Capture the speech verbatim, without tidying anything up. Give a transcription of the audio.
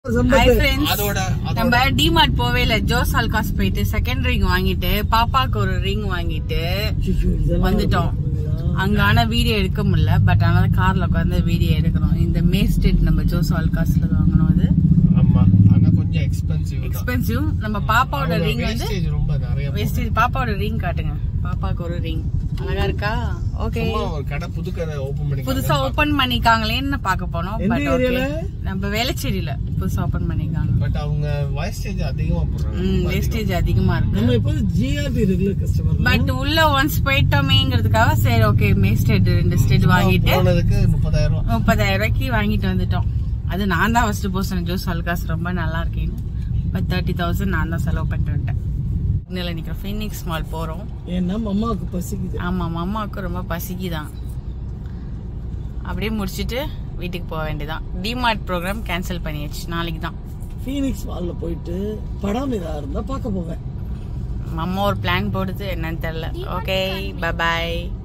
Hi friends, நம்ம DMart போவே இல்ல. ஜோஸ் ஆல்காஸ் போயிட்டு செகண்ட் ரிங் வாங்கிட்டு பாப்பாக்கு ஒரு ரிங் வாங்கிட்டு வந்துட்டோம். அங்க ஆனா வீடியோ எடுக்க முடியல, பட் ஆனா கார்ல உட்காந்து வீடியோ எடுக்கிறோம். இந்த மேஸ்டேட் நம்ம ஜோஸ் ஆல்காஸ்ல வாங்கணும். அது ஆமா, ஆனா கொஞ்சம் எக்ஸ்பென்சிவ் எக்ஸ்பென்சிவ் நம்ம பாப்பாவோட ரிங் வந்து ரொம்ப நிறைய வேஸ்டேஜ். பாப்பாவோட ரிங் காட்டுங்க. பாப்பாக்கு ஒரு ரிங் அழகா இருக்கா? ஓகே, ஒரு கடை புது கடை ஓபன் பண்ணி புதுசா ஓபன் பண்ணிருக்காங்களேன்னு பார்க்க போனோம். பட் ஓகே, நம்ம வேலைச்சேரியில புதுசா ஓபன் பண்ணிருக்காங்க. பட் அவங்க வேஸ்டேஜ் அதிகமா போடுறாங்க. ம், வேஸ்டேஜ் அதிகமா இருக்கு. நம்ம இப்போ ஜிஆர்பி ரெகுலர் கஸ்டமர். பட் உள்ள ஒன்ஸ் போய்ட்டோமேங்கிறதுக்காக சரி ஓகே மேஸ்டேட் ரெண்டு ஸ்டேட் வாங்கிட்டு போனதுக்கு முப்பதாயிரம் ரூபாய் முப்பதாயிரம் ரூபாய்க்கு வாங்கிட்டு வந்துட்டோம். அது நான் தான் ஃபர்ஸ்ட் போஸ்ட். ஜோஸ் ஆல்காஸ் ரொம்ப நல்லா இருக்கேன். பட் தேர்ட்டி தௌசண்ட் நான் தான் செலவு பண்ணிட்டு வந்துட்டேன். நிக்கிற ஃபீனிக்ஸ் மால் போறோம். ஏன்னா அம்மாவுக்கு பசிக்குது. ஆமா, அம்மாவுக்கு ரொம்ப பசிக்குதான். அப்படியே முடிச்சிட்டு வீட்டுக்கு போக வேண்டியதான். டிமார்ட் ப்ரோக்ராம் கேன்சல் பண்ணியாச்சு. நாளைக்கு தான் ஃபீனிக்ஸ் மால்ல போயிட்டு படம் ஏதாவது இருந்தா பார்க்க போவேன். அம்மா ஒரு பிளான் போடுது, என்னன்னு தெரியல. ஓகே, பை பாய்.